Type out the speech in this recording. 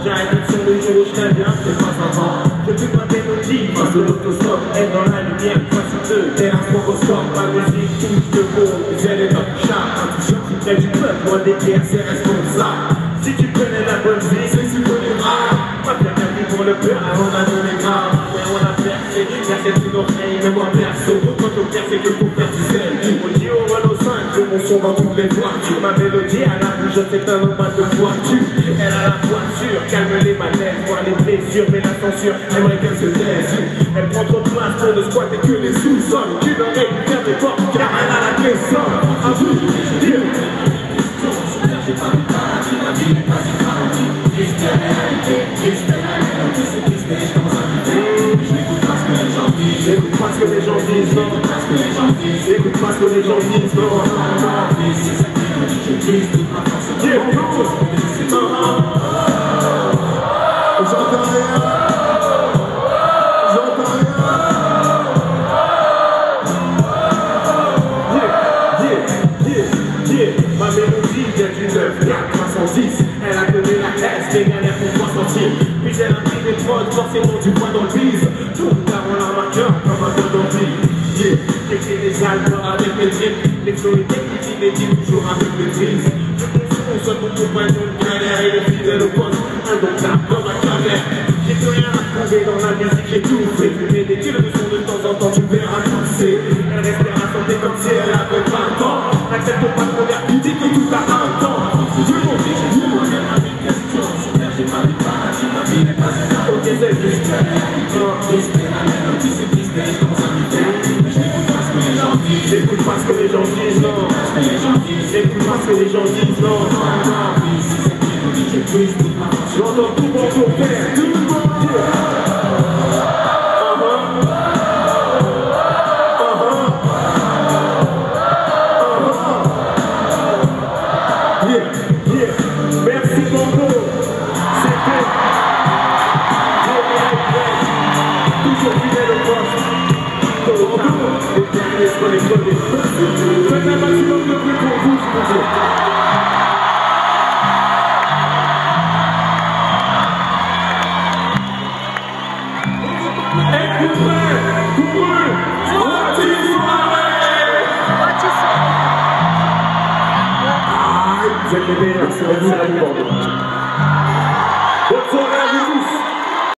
j'arrête le son, le jour où je t'aime bien, c'est pas avant. Je fais pas des mélodies, face de l'autostop, elle dans la lumière, face sur deux, t'es un sporoscope, ma musique touche de beau, j'ai les notes charmes, près du peuple, loin des guerres, c'est responsable. Si tu connais la bonne vie, c'est que tu connaîtras. Pas bien vie pour le peur, on a donné grave. Mais on a percé, percé une oreille, même moi perso. Quand on perce, c'est que pour faire du sel. On dit au Renault 5, je mon son dans toutes les voitures. Ma mélodie à la bouche, c'est un homme de voiture. Elle a la voiture, calme les malaises, voir les blessures, mais la censure, aimerait qu'elle se taise. Elle prend trop de place pour ne squatter que les sous-sols. Qu'une oreille ferme les portes, car elle a la clé seule. À vous, Dieu. J'ai pas de paradis, ma vie n'est pas une parodie. Triste la réalité, triste la réalité, c'est triste et je commence à vivre. Je n'écoute pas ce que les gens disent, j'écoute pas ce que les gens disent, non. J'écoute pas ce que les gens disent, j'écoute pas ce que les gens disent, non. C'est ça qui me dit que je brise toute ma force. J'entends rien, j'entends rien. Ma mélodie vient du 9, 310. Elle a donné la S, les galères pour pouvoir sortir. Puis elle a pris des prods, forcément du poids dans le bise. Tout avant la marqueur, comme un peu d'envie. Écrit des albums avec mes tripes. Les flots et techniques inédites, toujours avec maîtrise. Je consomme seul mon compagnon de galère et le fidèle au poste. Indomptable comme un caverne. J'ai plus rien à trouver dans la musique, j'ai tout fait. Mais des tirs de son de temps en temps, tu verras pousser. Elle restera santé comme si elle avait 20 ans. N'accepte pas de première critique et tout à un temps. Dieu mon Dieu, j'ai posé ma vie question. Sur terre, j'ai pas de paradis, ma vie n'est pas une parodie. Ok, c'est juste la réalité, triste et la mélodie, c'est triste et je commence à vivre. Mais je n'écoute pas ce que les gens disent, j'écoute pas ce que les gens disent, non. J'écoute pas ce que les gens disent, non. Si c'est qui nous dit, je brise toute ma force. J'entends tout mon ton père, tout mon Dieu. Merci Bongo, c'était toujours fidèle au poste. Bongo, les derniers sont les premiers. Faites un maximum de bruit pour vous, s'il vous plaît. Et couvrez, vous êtes les meilleurs, c'est vous.